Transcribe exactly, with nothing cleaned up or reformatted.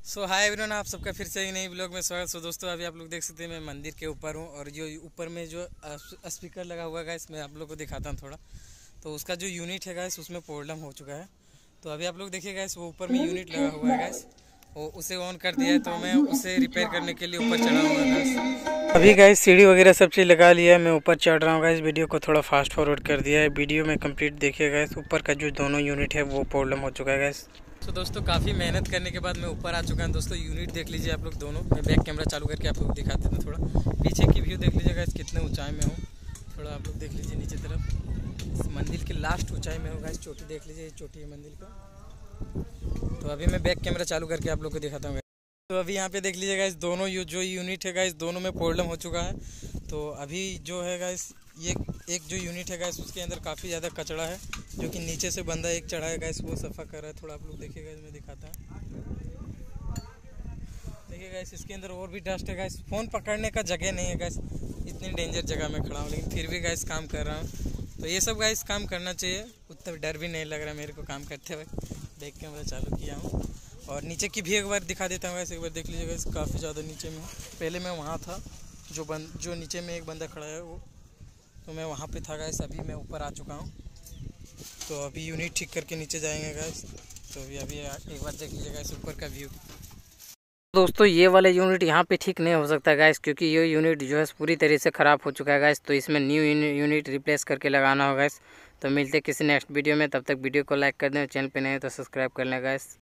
सो hi everyone, आप सबका फिर से एक नई ब्लॉग में स्वागत। सो दोस्तों, अभी आप लोग देख सकते हैं मैं मंदिर के ऊपर हूँ और जो ऊपर में जो स्पीकर लगा हुआ है गाइस, मैं आप लोग को दिखाता हूँ थोड़ा। तो उसका जो यूनिट है गाइस, उसमें प्रॉब्लम हो चुका है। तो अभी आप लोग देखिए गाइस, वो ऊपर में यूनिट लगा हुआ है गाइस, वो उसे ऑन कर दिया है। तो मैं उसे रिपेयर करने के लिए ऊपर चढ़ा हुआ है गाइस। अभी गाइस सीढ़ी वगैरह सब चीज़ लगा लिया है, मैं ऊपर चढ़ रहा हूँ गाइस। वीडियो को थोड़ा फास्ट फॉरवर्ड कर दिया है, वीडियो में कंप्लीट देखिए गाइस। ऊपर का जो दोनों यूनिट है वो प्रॉब्लम हो चुका है गाइस। तो दोस्तों, काफ़ी मेहनत करने के बाद मैं ऊपर आ चुका हूँ। दोस्तों यूनिट देख लीजिए आप लोग दोनों। मैं बैक कैमरा चालू करके आप लोग दिखाते थे, थोड़ा पीछे की व्यू देख लीजिएगा, कितने ऊंचाई में हूँ। थोड़ा आप लोग देख लीजिए नीचे तरफ, मंदिर की लास्ट ऊंचाई में होगा। इस चोटी देख लीजिए, चोटी है मंदिर का। तो अभी मैं बैक कैमरा चालू करके आप लोग को दिखाता हूँ। तो अभी यहाँ पे देख लीजिएगा, इस दोनों जो यूनिट है गाइस, दोनों में प्रॉब्लम हो चुका है। तो अभी जो है गाइस, ये एक जो यूनिट है गाइस, उसके अंदर काफ़ी ज़्यादा कचरा है, जो कि नीचे से बंदा एक चढ़ा है गाइस, वो सफ़ा कर रहा है। थोड़ा आप लोग देखिएगा, इसमें दिखाता है। देखिए गाइस, इसके अंदर और भी डस्ट है गाइस। फ़ोन पकड़ने का जगह नहीं है गाइस, इतनी डेंजर जगह में खड़ा हूँ, लेकिन फिर भी गाइस काम कर रहा हूँ। तो ये सब गाइस काम करना चाहिए, उतना डर भी नहीं लग रहा मेरे को काम करते हुए। देख के मैं चालू किया हूँ और नीचे की भी एक बार दिखा देता हूँ गाइस। एक बार देख लीजिएगा, इस काफ़ी ज़्यादा नीचे में। पहले मैं वहाँ था, जो बंद जो नीचे में एक बंदा खड़ा है वो, तो मैं वहाँ पे था गाइस। अभी मैं ऊपर आ चुका हूँ, तो अभी यूनिट ठीक करके नीचे जाएंगे गाइस। तो अभी अभी एक बार देख लीजिएगा इस ऊपर का व्यू। दोस्तों, ये वाला यूनिट यहाँ पे ठीक नहीं हो सकता गाइस, क्योंकि ये यूनिट जो है पूरी तरह से ख़राब हो चुका है गाइस। तो इसमें न्यू यूनिट रिप्लेस करके लगाना होगा गाइस। तो मिलते किसी नेक्स्ट वीडियो में, तब तक वीडियो को लाइक कर दें, चैनल पे नए तो सब्सक्राइब कर लें गाइस।